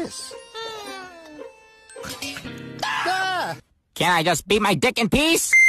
this? Ah! Can I just beat my dick in peace?